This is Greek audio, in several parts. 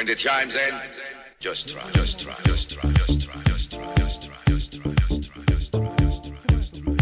When the chimes end, just try, just try, just try, just try, just try, just try, just try, just try, just try, just try, just try.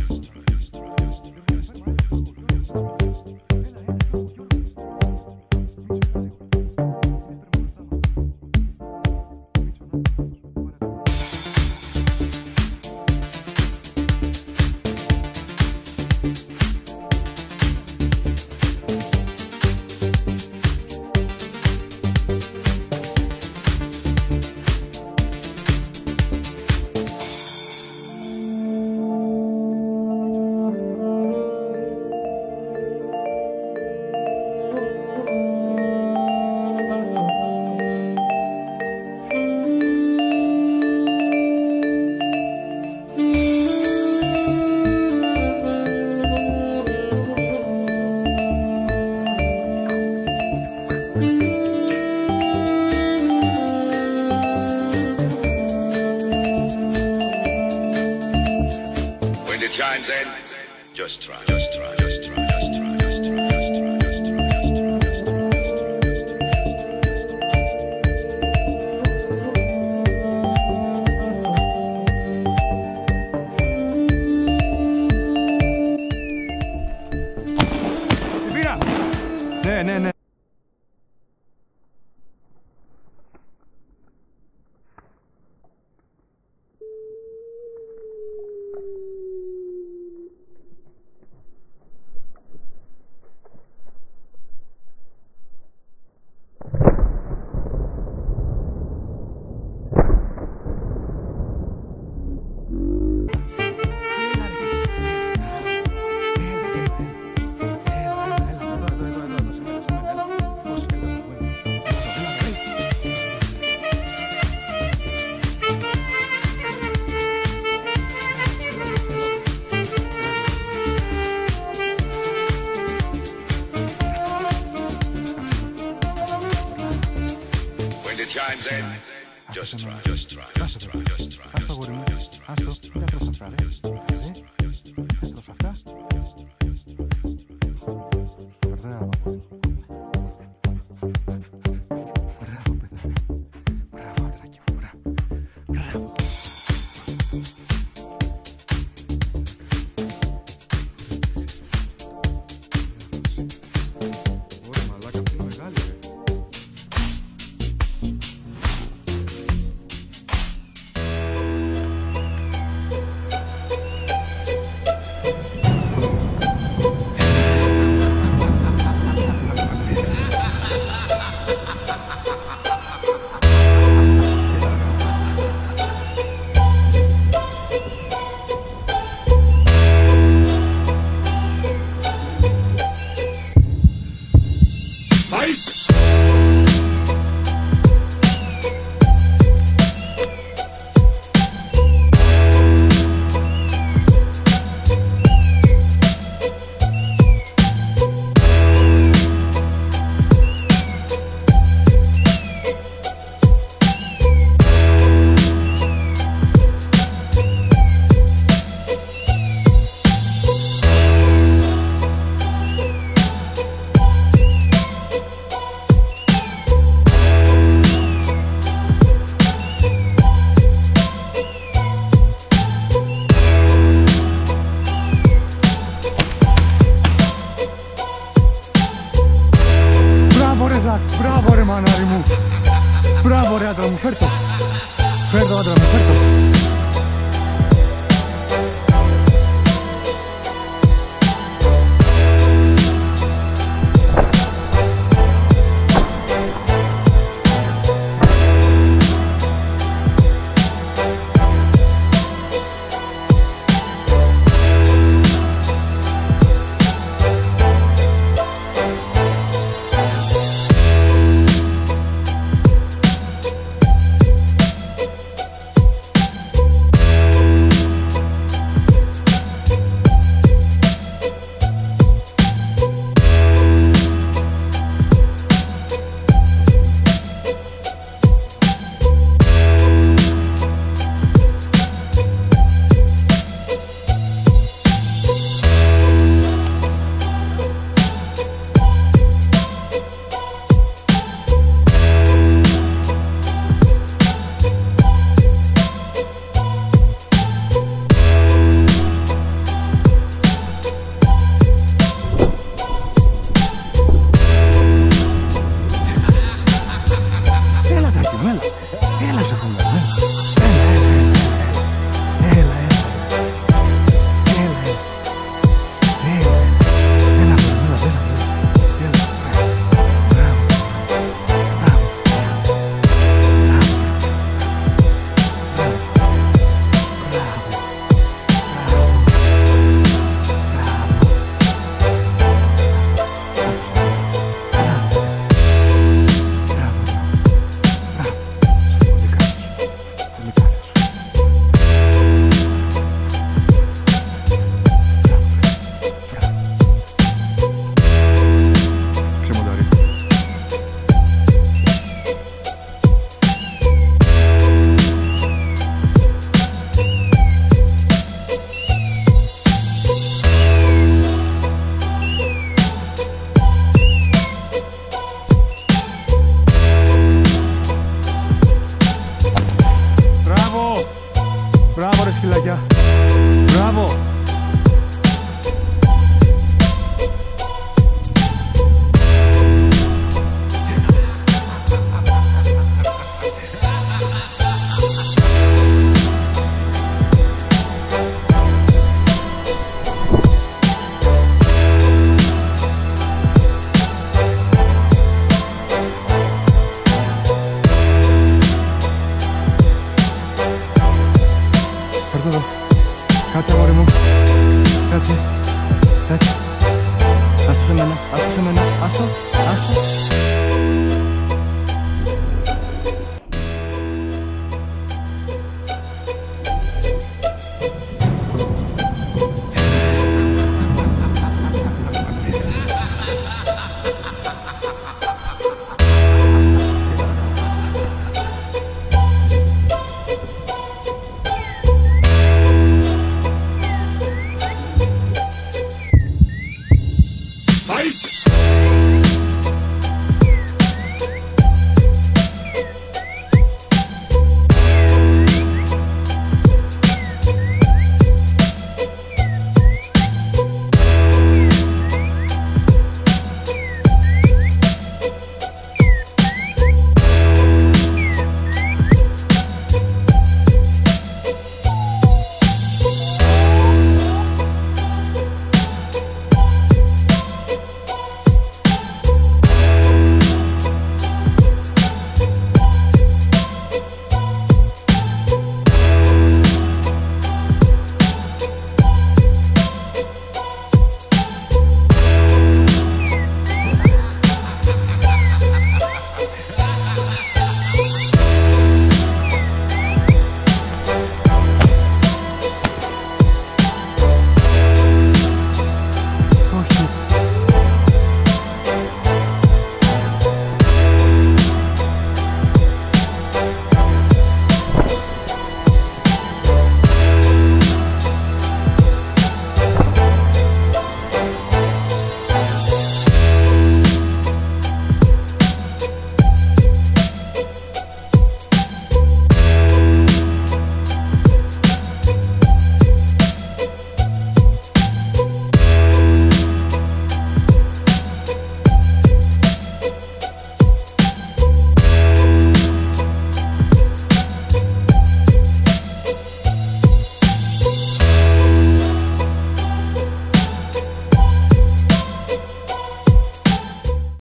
Just try, just try, just try, just try, just try, just try, just try, just try, Μira! Ναι, ναι, ναι. Just try, just try, just try, just try. Άστο αγόρι μου, άστο, δεν τρως αυτά ρε. Δεν τρως αυτά. Μπράβο. Μπράβο παιδάκι. Μπράβο ατράκι μου, μπράβο. Μπράβο. Ωραία μαλάκα, αυτή είναι μεγάλη ρε. Μπράβο ρε μανάρι μου. Μπράβο ρε άντρα μου, φέρ' το. Φέρ' το άντρα μου, φέρ' το. παιδάκια.